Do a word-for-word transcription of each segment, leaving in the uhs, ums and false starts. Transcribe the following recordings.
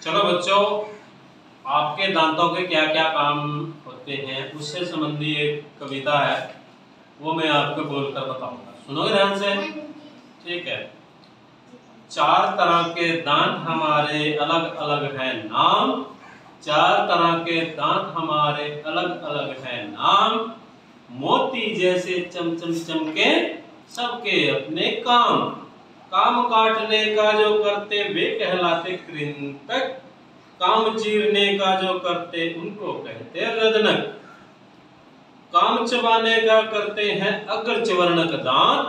चलो बच्चों, आपके दांतों के क्या क्या काम होते हैं उससे संबंधी एक कविता है, वो मैं आपको बोलकर बताऊंगा। सुनोगे ध्यान से? ठीक है। चार तरह के दांत हमारे अलग अलग हैं नाम, चार तरह के दांत हमारे अलग अलग हैं नाम, मोती जैसे चमचम चमके सबके अपने काम, काम काटने का जो करते वे कहलाते कृंतक, काम चीरने का जो करते उनको कहते रदनक, काम चबाने का करते हैं अग्र चवर्णक दांत,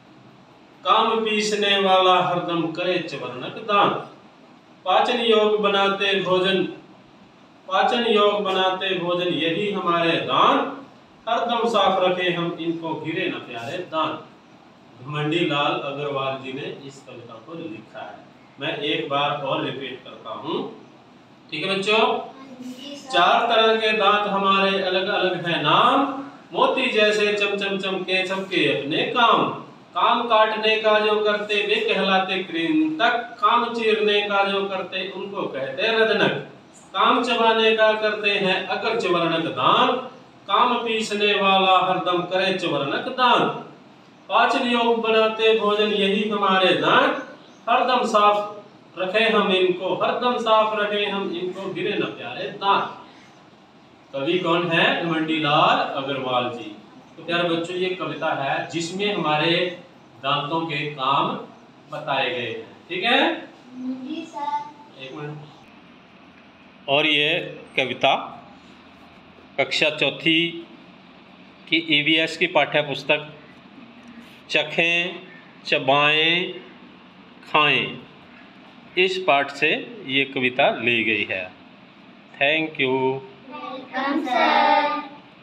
काम पीसने वाला हरदम करे चवर्णक दांत, पाचन योग बनाते भोजन पाचन योग बनाते भोजन यही हमारे दांत, हरदम साफ रखे हम इनको गिरे न प्यारे दांत। घमंडी लाल अग्रवाल जी ने इस कविता को लिखा है। मैं एक बार और रिपीट करता हूँ, ठीक है बच्चों? चार तरह के दांत हमारे अलग अलग हैं नाम, मोती जैसे चमचम चमके सबके अपने काम, काम काटने का जो करते वे कहलाते कृंतक, काम चीरने का जो करते उनको कहते रदनक, काम चबाने का करते हैं अग्र चवर्णक दांत, काम पीसने वाला हरदम करे चवर्णक दांत, पाचन योग बनाते भोजन यही हमारे दांत, हरदम साफ रखे हम इनको हरदम साफ रखे हम इनको गिरे न प्यारे दांत। कवि कौन है? घमंडी लाल अग्रवाल जी। तो प्यारे बच्चों, ये कविता है जिसमें हमारे दांतों के काम बताए गए हैं। ठीक है जी सर, एक मिनट। और ये कविता कक्षा चौथी की ई वी एस की पाठ्य पुस्तक चखें चबाएं खाएं इस पाठ से ये कविता ली गई है। Thank you. Welcome sir.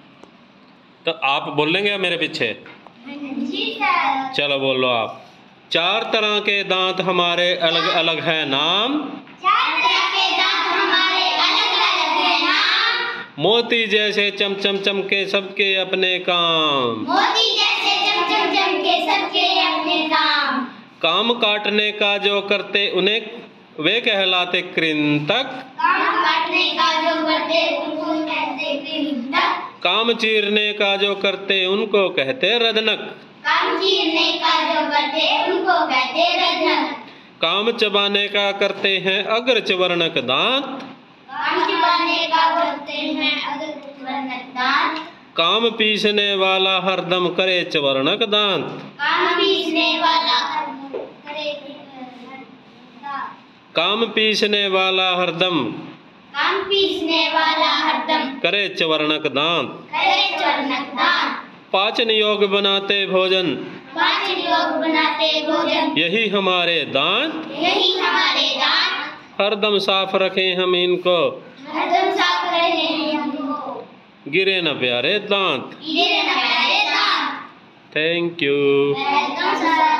तो आप बोलेंगे मेरे पीछे? जी सर। चलो बोलो आप। चार तरह के दांत हमारे अलग अलग हैं नाम, चार तरह के दांत हमारे अलग अलग हैं नाम, मोती जैसे चमचम चमके सबके अपने काम, मोती जैसे चमचम चमके सबके अपने काम, काम काटने का जो करते उन्हें वे कहलाते कृंतक, काम काटने का जो करते उनको कहते कृंतक, काम चीरने का जो करते उनको कहते रदनक, काम चीरने का जो करते उनको कहते रदनक, काम चबाने का करते हैं अग्र चवर्णक दांत, काम चबाने का करते हैं अग्र चवर्णक दांत, काम पीसने वाला हरदम करे चवर्णक दांत, काम पीसने वाला हरदम करे दांत, काम पीसने वाला हरदम काम पीसने वाला हरदम करे चवर्णक दांत, करे चवर्णक दांत, पाचन योग बनाते भोजन पाचन योग बनाते भोजन यही हमारे दांत, यही हमारे दांत, हरदम साफ रखें हम इनको हरदम साफ रखें हम इनको गिरे न प्यारे दांत, गिरे न प्यारे दांत। Thank you. Welcome sir.